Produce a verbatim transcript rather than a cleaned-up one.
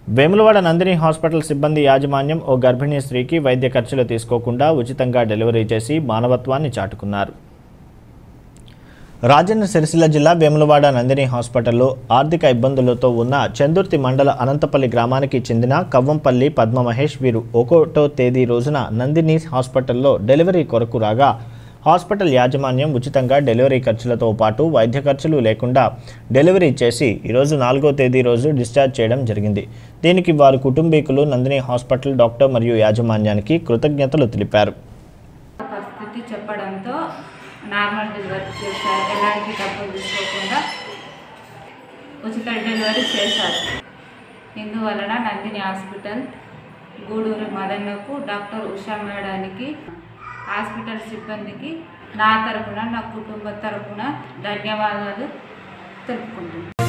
Vemulawada Nandini hospital సిబ్బంది యాజమాన్యం ఓ గర్భిణీ స్త్రీకి వైద్య ఖర్చులు తీసుకోకుండా ఉచితంగా డెలివరీ చేసి మానవత్వాన్ని చాటుకున్నారు. రాజన్న సిరిసిల్ల జిల్లా వేములవాడ నందిని హాస్పిటల్లో ఆర్థిక ఇబ్బందులతో ఉన్న చందుర్తి మండల అనంతపల్లి గ్రామానికి చెందిన కవ్వంపల్లి పద్మ మహేష్ వీరు ఒకటో తేదీ రోజున నందిని హాస్పిటల్లో డెలివరీ కొరకు రాగా హాస్పిటల్ యాజమాన్యం ఉచితంగా డెలివరీ ఖర్చులతో పాటు వైద్య ఖర్చులు లేకుండా డెలివరీ చేసి ఈరోజు నాలుగో తేదీ రోజు డిశ్చార్జ్ చేయడం జరిగింది. దీనికి వారి కుటుంబీకులు నందిని హాస్పిటల్ డాక్టర్ మరియు యాజమాన్యానికి కృతజ్ఞతలు తెలిపారు. పరిస్థితి చెప్పడంతో నార్మల్ డెలివరీ చేశారు. ఎలాంటి డబ్బులు తీసుకోకుండా ఉచిత డెలివరీ చేశారు. ఇందువలన నందిని హాస్పిటల్ గూడూరు మదన్నకు డాక్టర్ ఉషా మేడానికి హాస్పిటల్ సిబ్బందికి నా తరఫున నా కుటుంబ తరఫున ధన్యవాదాలు తెలుపుకుంటున్నాను.